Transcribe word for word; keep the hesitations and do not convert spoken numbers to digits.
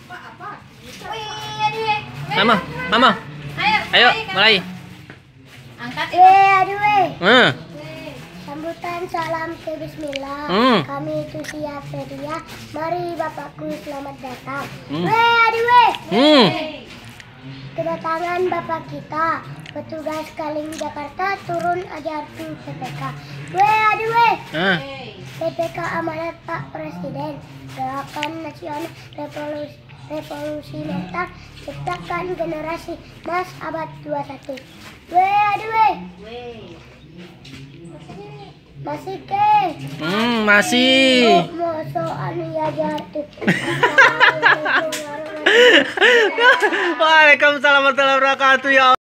Mama, mama. Ayo, mulai. Angkat ya, aduh. Hmm. Sambutan salam ke Bismillah. Hmm. Kami itu siap sedia. Mari Bapakku selamat datang. Hmm. Weh, aduh weh. Hmm. Kedatangan Bapak kita, petugas Kaling Jakarta turun ajar tuh P P K. Weh, aduh weh. Ah. P P K amanat Pak Presiden. Gerakan Nasional Revolusi Revolusi Mental ciptakan generasi emas abad dua puluh satu. Weh, aduh weh. Masih ke? Hmm, masih. Mau soal ya jatuh. Waalaikumsalam warahmatullahi wabarakatuh ya.